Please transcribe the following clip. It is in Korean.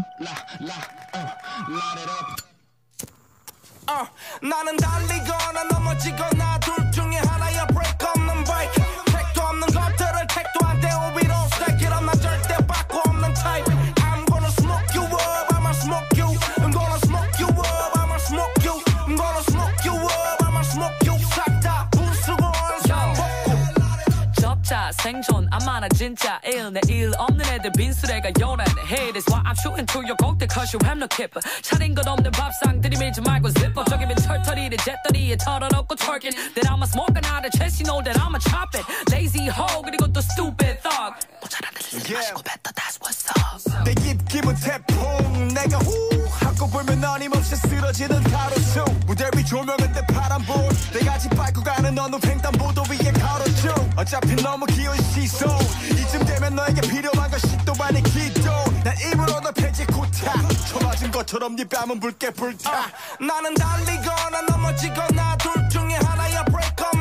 나는 달리거나 넘어지거나 둘 중에 하나야 break 없는 break 택도 없는 것들을 택도 안 돼 위로 stack it up 난 절대 바꾸 없는 type I'm gonna smoke you up I'ma smoke you I'm gonna smoke you up I'ma smoke you I'm gonna smoke you up I'ma smoke you 싹 다 부수고 원상복구 접자 생존 안 많아 진짜 일 내일 없는 애들 빈수레가 요란해 Hey that's why I'm shooting to your 곡들 cause you have no keeper 차린 것 없는 밥상 들이밀지 말고 zipper 저기면 털털이를 잿더리에 털어놓고 twerking Then I'ma smoke another chest you know that I'ma chop it Lazy hoe 그리고 또 stupid thug 모자란 애들 쓰지 마시고 뱉어 that's what's up 내 입김은 태풍 내가 후 하고 불면 어림없이 쓰러지는 가로수 무대 위 조명은 내 파란불 내가 집 밟고 가는 어느 횡단보도 위에 걸어줘 어차피 너무 귀여운 시선 이쯤 되면 너에게 필요한 것이 또 아닌 기도 난 입으로 너 패지 고타 쳐맞은 것처럼 네 뺨은 붉게 불타 나는 달리거나 넘어지거나 둘 중에 하나야 break up